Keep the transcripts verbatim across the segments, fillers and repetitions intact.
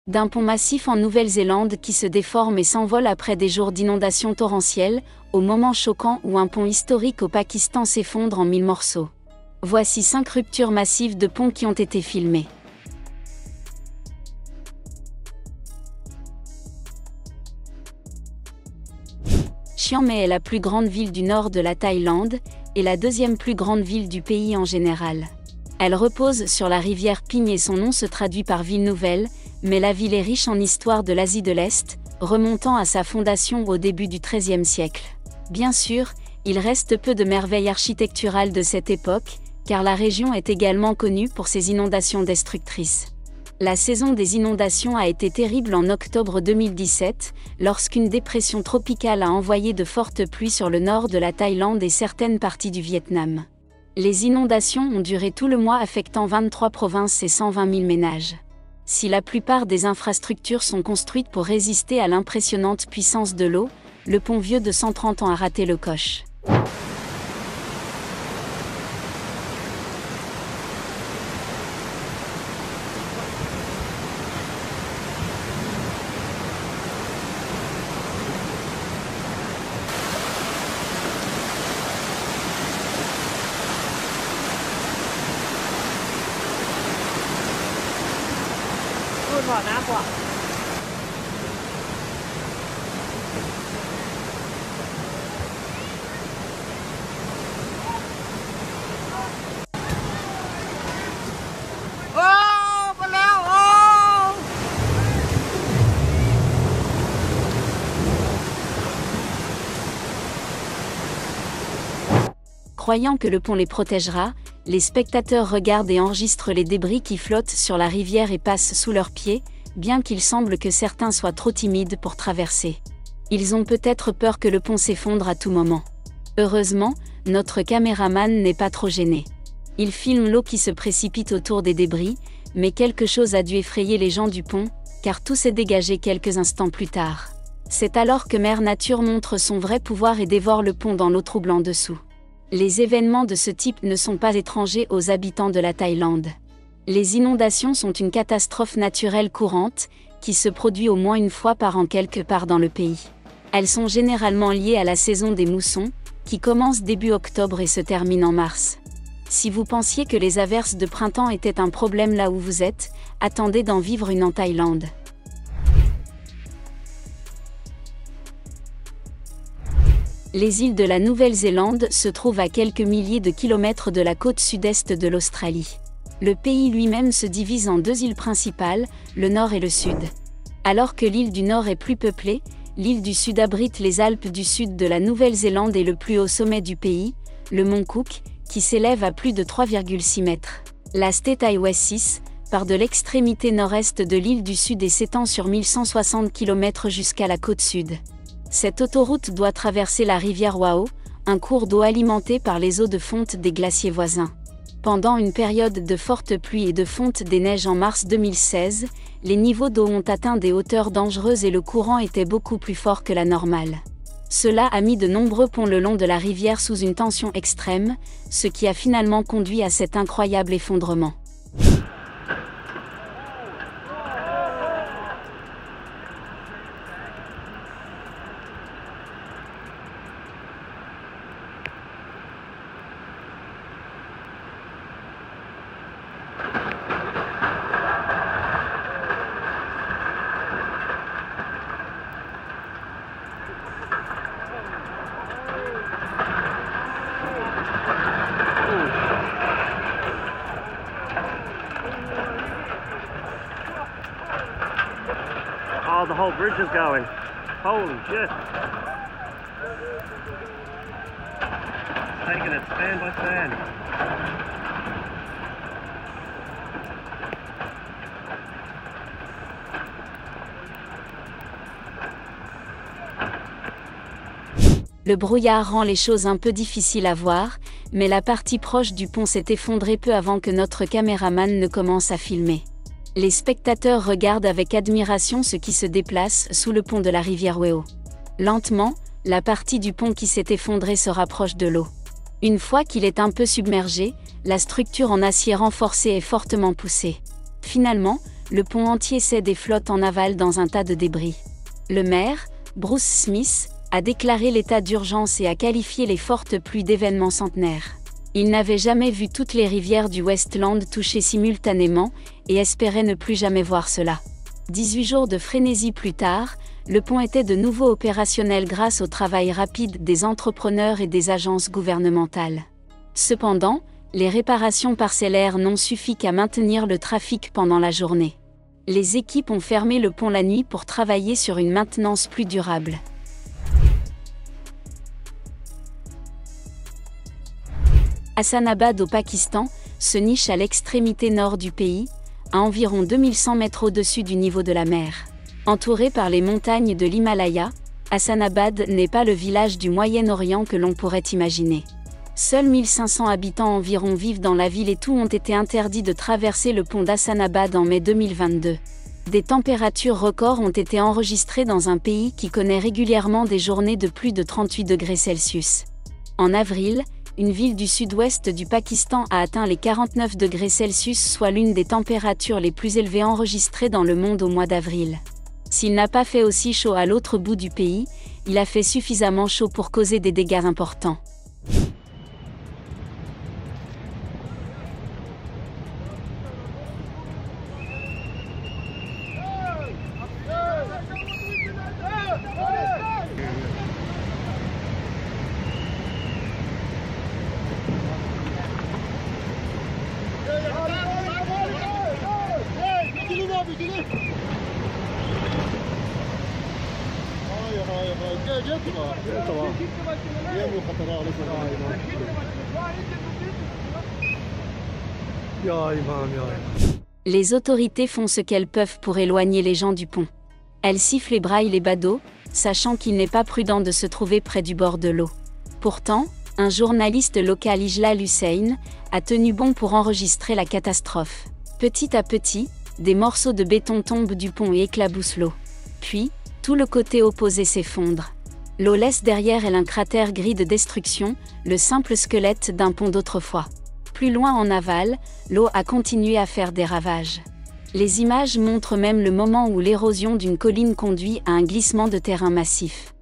D'un pont massif en Nouvelle-Zélande qui se déforme et s'envole après des jours d'inondations torrentielles, au moment choquant où un pont historique au Pakistan s'effondre en mille morceaux. Voici cinq ruptures massives de ponts qui ont été filmées. Chiang Mai est la plus grande ville du nord de la Thaïlande, et la deuxième plus grande ville du pays en général. Elle repose sur la rivière Ping et son nom se traduit par ville nouvelle, mais la ville est riche en histoire de l'Asie de l'Est, remontant à sa fondation au début du treizième siècle. Bien sûr, il reste peu de merveilles architecturales de cette époque, car la région est également connue pour ses inondations destructrices. La saison des inondations a été terrible en octobre deux mille dix-sept, lorsqu'une dépression tropicale a envoyé de fortes pluies sur le nord de la Thaïlande et certaines parties du Vietnam. Les inondations ont duré tout le mois affectant vingt-trois provinces et cent vingt mille ménages. Si la plupart des infrastructures sont construites pour résister à l'impressionnante puissance de l'eau, le pont vieux de cent trente ans a raté le coche. Croyant que le pont les protégera, les spectateurs regardent et enregistrent les débris qui flottent sur la rivière et passent sous leurs pieds, bien qu'il semble que certains soient trop timides pour traverser. Ils ont peut-être peur que le pont s'effondre à tout moment. Heureusement, notre caméraman n'est pas trop gêné. Il filme l'eau qui se précipite autour des débris, mais quelque chose a dû effrayer les gens du pont, car tout s'est dégagé quelques instants plus tard. C'est alors que Mère Nature montre son vrai pouvoir et dévore le pont dans l'eau trouble en dessous. Les événements de ce type ne sont pas étrangers aux habitants de la Thaïlande. Les inondations sont une catastrophe naturelle courante, qui se produit au moins une fois par an quelque part dans le pays. Elles sont généralement liées à la saison des moussons, qui commence début octobre et se termine en mars. Si vous pensiez que les averses de printemps étaient un problème là où vous êtes, attendez d'en vivre une en Thaïlande. Les îles de la Nouvelle-Zélande se trouvent à quelques milliers de kilomètres de la côte sud-est de l'Australie. Le pays lui-même se divise en deux îles principales, le nord et le sud. Alors que l'île du nord est plus peuplée, l'île du sud abrite les Alpes du sud de la Nouvelle-Zélande et le plus haut sommet du pays, le mont Cook, qui s'élève à plus de trois virgule six mètres. La State Highway six part de l'extrémité nord-est de l'île du sud et s'étend sur mille cent soixante kilomètres jusqu'à la côte sud. Cette autoroute doit traverser la rivière Wao, un cours d'eau alimenté par les eaux de fonte des glaciers voisins. Pendant une période de fortes pluies et de fonte des neiges en mars deux mille seize, les niveaux d'eau ont atteint des hauteurs dangereuses et le courant était beaucoup plus fort que la normale. Cela a mis de nombreux ponts le long de la rivière sous une tension extrême, ce qui a finalement conduit à cet incroyable effondrement. Oh, the whole bridge is going. Holy shit. Taking it stand by stand. Le brouillard rend les choses un peu difficiles à voir, mais la partie proche du pont s'est effondrée peu avant que notre caméraman ne commence à filmer. Les spectateurs regardent avec admiration ce qui se déplace sous le pont de la rivière Wao. Lentement, la partie du pont qui s'est effondrée se rapproche de l'eau. Une fois qu'il est un peu submergé, la structure en acier renforcé est fortement poussée. Finalement, le pont entier cède et flotte en aval dans un tas de débris. Le maire, Bruce Smith, a déclaré l'état d'urgence et a qualifié les fortes pluies d'événements centenaires. Il n'avait jamais vu toutes les rivières du Westland toucher simultanément, et espérait ne plus jamais voir cela. dix-huit jours de frénésie plus tard, le pont était de nouveau opérationnel grâce au travail rapide des entrepreneurs et des agences gouvernementales. Cependant, les réparations parcellaires n'ont suffi qu'à maintenir le trafic pendant la journée. Les équipes ont fermé le pont la nuit pour travailler sur une maintenance plus durable. Hassanabad au Pakistan se niche à l'extrémité nord du pays, à environ deux mille cent mètres au-dessus du niveau de la mer. Entouré par les montagnes de l'Himalaya, Hassanabad n'est pas le village du Moyen-Orient que l'on pourrait imaginer. Seuls mille cinq cents habitants environ vivent dans la ville et tous ont été interdits de traverser le pont d'Hassanabad en mai deux mille vingt-deux. Des températures records ont été enregistrées dans un pays qui connaît régulièrement des journées de plus de trente-huit degrés Celsius. En avril, une ville du sud-ouest du Pakistan a atteint les quarante-neuf degrés Celsius, soit l'une des températures les plus élevées enregistrées dans le monde au mois d'avril. S'il n'a pas fait aussi chaud à l'autre bout du pays, il a fait suffisamment chaud pour causer des dégâts importants. Les autorités font ce qu'elles peuvent pour éloigner les gens du pont. Elles sifflent et braillent les badauds, sachant qu'il n'est pas prudent de se trouver près du bord de l'eau. Pourtant, un journaliste local, Ijlal Hussein, a tenu bon pour enregistrer la catastrophe. Petit à petit, des morceaux de béton tombent du pont et éclaboussent l'eau. Puis, tout le côté opposé s'effondre. L'eau laisse derrière elle un cratère gris de destruction, le simple squelette d'un pont d'autrefois. Plus loin en aval, l'eau a continué à faire des ravages. Les images montrent même le moment où l'érosion d'une colline conduit à un glissement de terrain massif.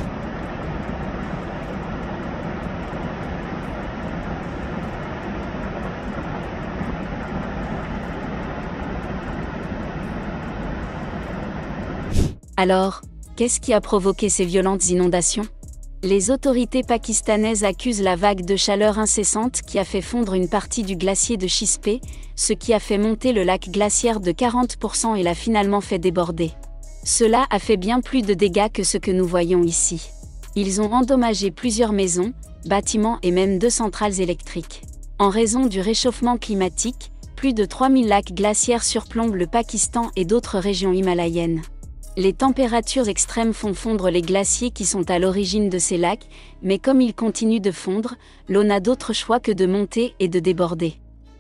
Alors, qu'est-ce qui a provoqué ces violentes inondations ? Les autorités pakistanaises accusent la vague de chaleur incessante qui a fait fondre une partie du glacier de Chispé, ce qui a fait monter le lac glaciaire de quarante pour cent et l'a finalement fait déborder. Cela a fait bien plus de dégâts que ce que nous voyons ici. Ils ont endommagé plusieurs maisons, bâtiments et même deux centrales électriques. En raison du réchauffement climatique, plus de trois mille lacs glaciaires surplombent le Pakistan et d'autres régions himalayennes. Les températures extrêmes font fondre les glaciers qui sont à l'origine de ces lacs, mais comme ils continuent de fondre, l'eau n'a d'autre choix que de monter et de déborder.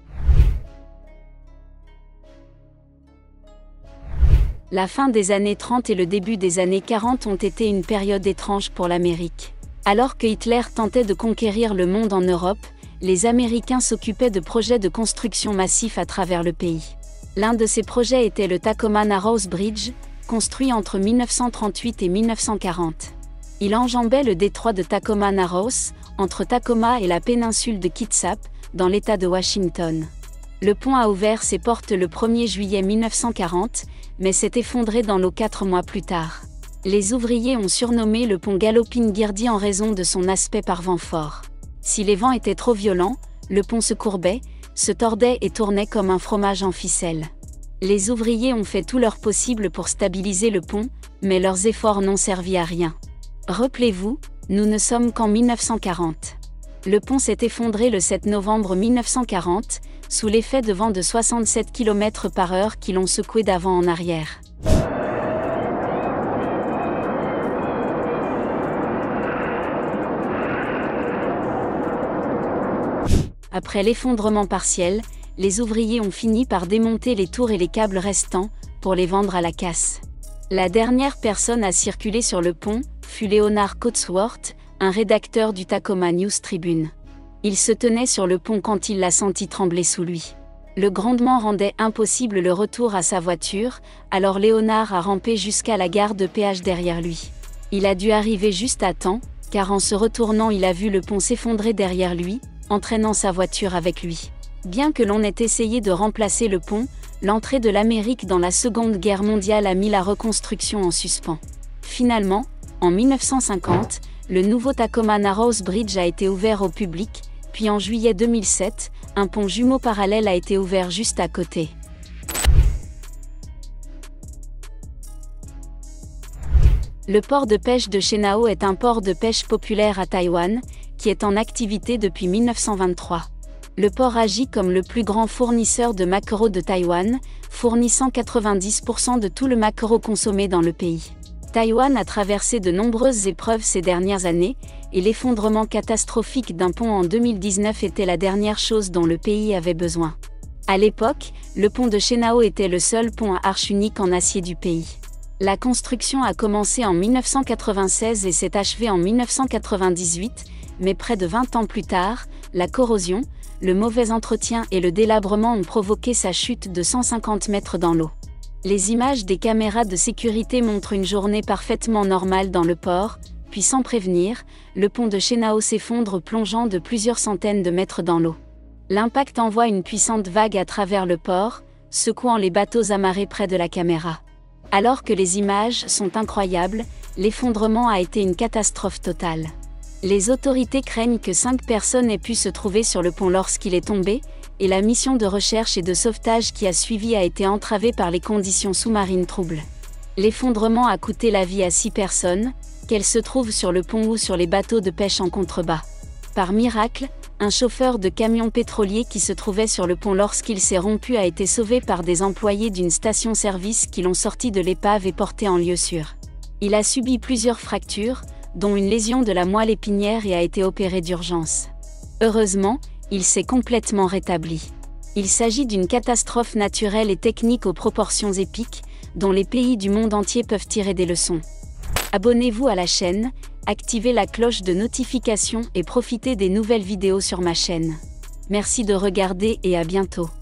La fin des années trente et le début des années quarante ont été une période étrange pour l'Amérique. Alors que Hitler tentait de conquérir le monde en Europe, les Américains s'occupaient de projets de construction massifs à travers le pays. L'un de ces projets était le Tacoma Narrows Bridge, construit entre mille neuf cent trente-huit et mille neuf cent quarante. Il enjambait le détroit de Tacoma Narrows, entre Tacoma et la péninsule de Kitsap, dans l'État de Washington. Le pont a ouvert ses portes le premier juillet mille neuf cent quarante, mais s'est effondré dans l'eau quatre mois plus tard. Les ouvriers ont surnommé le pont Galloping Girdy en raison de son aspect par vent fort. Si les vents étaient trop violents, le pont se courbait, se tordait et tournait comme un fromage en ficelle. Les ouvriers ont fait tout leur possible pour stabiliser le pont, mais leurs efforts n'ont servi à rien. Rappelez-vous, nous ne sommes qu'en mille neuf cent quarante. Le pont s'est effondré le sept novembre mille neuf cent quarante, sous l'effet de vents de soixante-sept kilomètres par heure qui l'ont secoué d'avant en arrière. Après l'effondrement partiel, les ouvriers ont fini par démonter les tours et les câbles restants, pour les vendre à la casse. La dernière personne à circuler sur le pont fut Leonard Cotsworth, un rédacteur du Tacoma News Tribune. Il se tenait sur le pont quand il l'a senti trembler sous lui. Le grondement rendait impossible le retour à sa voiture, alors Léonard a rampé jusqu'à la gare de péage derrière lui. Il a dû arriver juste à temps, car en se retournant il a vu le pont s'effondrer derrière lui, entraînant sa voiture avec lui. Bien que l'on ait essayé de remplacer le pont, l'entrée de l'Amérique dans la Seconde Guerre mondiale a mis la reconstruction en suspens. Finalement, en mille neuf cent cinquante, le nouveau Tacoma Narrows Bridge a été ouvert au public, puis en juillet deux mille sept, un pont jumeau parallèle a été ouvert juste à côté. Le port de pêche de Chenao est un port de pêche populaire à Taïwan, qui est en activité depuis mille neuf cent vingt-trois. Le port agit comme le plus grand fournisseur de maquereaux de Taïwan, fournissant quatre-vingt-dix pour cent de tout le maquereau consommé dans le pays. Taïwan a traversé de nombreuses épreuves ces dernières années, et l'effondrement catastrophique d'un pont en deux mille dix-neuf était la dernière chose dont le pays avait besoin. À l'époque, le pont de Chenao était le seul pont à arche unique en acier du pays. La construction a commencé en mille neuf cent quatre-vingt-seize et s'est achevée en mille neuf cent quatre-vingt-dix-huit, mais près de vingt ans plus tard, la corrosion, le mauvais entretien et le délabrement ont provoqué sa chute de cent cinquante mètres dans l'eau. Les images des caméras de sécurité montrent une journée parfaitement normale dans le port, puis sans prévenir, le pont de Chenao s'effondre plongeant de plusieurs centaines de mètres dans l'eau. L'impact envoie une puissante vague à travers le port, secouant les bateaux amarrés près de la caméra. Alors que les images sont incroyables, l'effondrement a été une catastrophe totale. Les autorités craignent que cinq personnes aient pu se trouver sur le pont lorsqu'il est tombé, et la mission de recherche et de sauvetage qui a suivi a été entravée par les conditions sous-marines troubles. L'effondrement a coûté la vie à six personnes, qu'elles se trouvent sur le pont ou sur les bateaux de pêche en contrebas. Par miracle, un chauffeur de camion pétrolier qui se trouvait sur le pont lorsqu'il s'est rompu a été sauvé par des employés d'une station-service qui l'ont sorti de l'épave et porté en lieu sûr. Il a subi plusieurs fractures, dont une lésion de la moelle épinière et a été opéré d'urgence. Heureusement, il s'est complètement rétabli. Il s'agit d'une catastrophe naturelle et technique aux proportions épiques, dont les pays du monde entier peuvent tirer des leçons. Abonnez-vous à la chaîne, activez la cloche de notification et profitez des nouvelles vidéos sur ma chaîne. Merci de regarder et à bientôt.